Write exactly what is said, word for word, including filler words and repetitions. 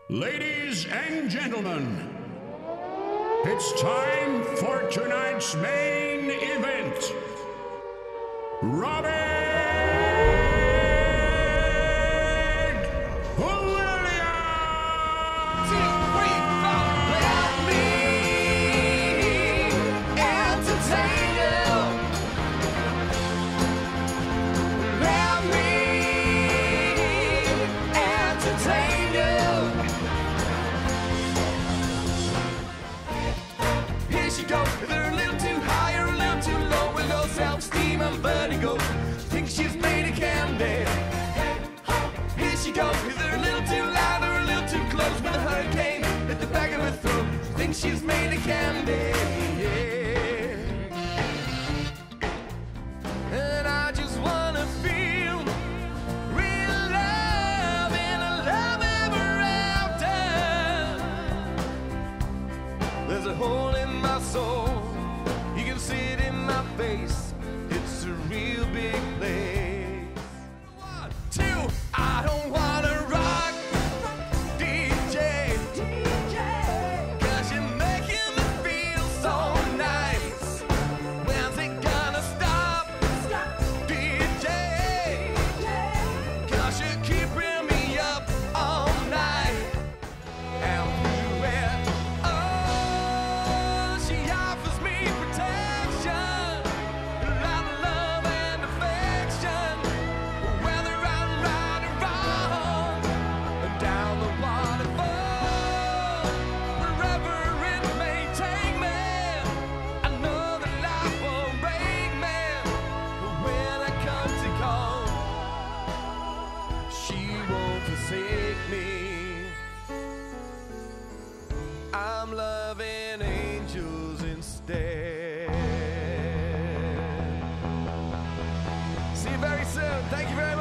Ladies and gentlemen, it's time for tonight's main event. Robert Williams! Two, three, four. Let me entertain you. Let me entertain you. Here she goes, they're a little too high or a little too low, with low self-esteem and vertigo. Think she's made of candy. Here she goes, they're a little too loud or a little too close, with a hurricane at the back of her throat. Think she's made of candy. Yeah. And I just wanna feel real love and a love ever after. There's a hole in my soul, you can see it in my face. It's a real big place. One, two, I don't wanna rock, D J, cause you're making me feel so nice. When's it gonna stop, D J, cause you're keeping me up all night. And through it, oh, she offers me protection, a lot of love and affection. Whether I'm right or wrong, down the waterfall, wherever it may take me, I know that life won't break me. But when I come to call, she won't forsake me. I'm loving angels instead. See you very soon. Thank you very much.